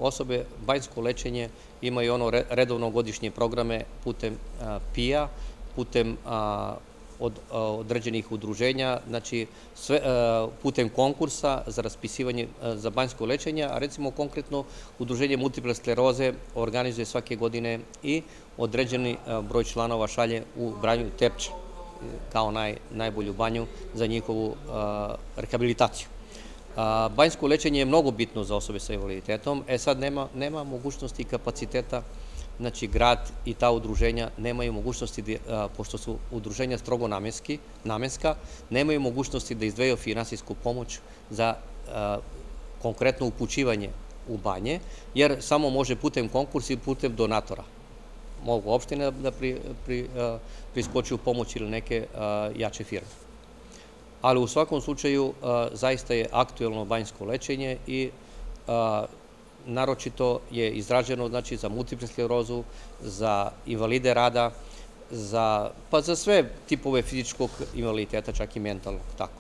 osobe banjsko lečenje imaju ono redovno godišnje programe putem PIA, putem od određenih udruženja, znači putem konkursa za raspisivanje za banjsko lečenje, a recimo konkretno Udruženje multiple skleroze organizuje svake godine i određeni broj članova šalje u Branju Tepče kao najbolju banju za njihovu rehabilitaciju. Banjsko lečenje je mnogo bitno za osobe sa invaliditetom, sad nema mogućnosti i kapaciteta, znači grad i ta udruženja nemaju mogućnosti, pošto su udruženja strogo namenska, nemaju mogućnosti da izdvajaju finansijsku pomoć za konkretno upućivanje u banje, jer samo može putem konkursa i putem donatora. Mogu opštine da priskoči u pomoć ili neke jače firme. Ali u svakom slučaju zaista je aktuelno banjsko lečenje i naročito je izraženo znači za multiplu sklerozu, za invalide rada, pa za sve tipove fizičkog invaliditeta, čak i mentalnog, tako.